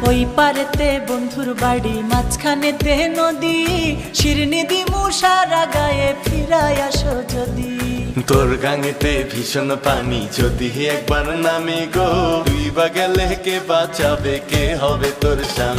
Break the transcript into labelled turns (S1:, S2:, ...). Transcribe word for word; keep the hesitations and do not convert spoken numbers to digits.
S1: ওই পারেতে বন্ধুর বাড়ি মাঝখানেতে নদী শিরনি দিমু সারা গায়ে ফিরাই আসো যদি
S2: তোর গাঙেতে ভীষণ পানি যদি একবার নামে গো তুই বা গেলে কে বাঁচাবে কে হবে তোর স্বামী